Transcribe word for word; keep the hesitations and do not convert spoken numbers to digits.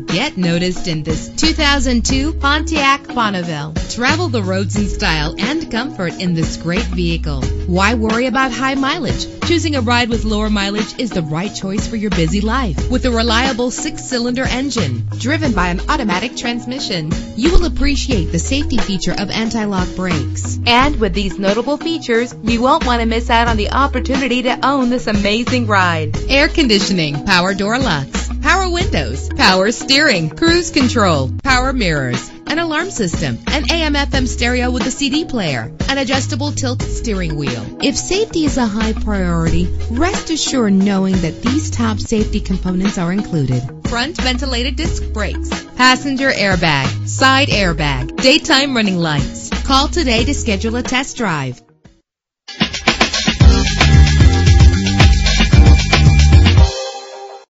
Get noticed in this two thousand two Pontiac Bonneville. Travel the roads in style and comfort in this great vehicle. Why worry about high mileage? Choosing a ride with lower mileage is the right choice for your busy life. With a reliable six-cylinder engine driven by an automatic transmission, you will appreciate the safety feature of anti-lock brakes. And with these notable features, you won't want to miss out on the opportunity to own this amazing ride. Air conditioning, power door locks, power windows, power steering, cruise control, power mirrors, an alarm system, an A M F M stereo with a C D player, an adjustable tilt steering wheel. If safety is a high priority, rest assured knowing that these top safety components are included: front ventilated disc brakes, passenger airbag, side airbag, daytime running lights. Call today to schedule a test drive.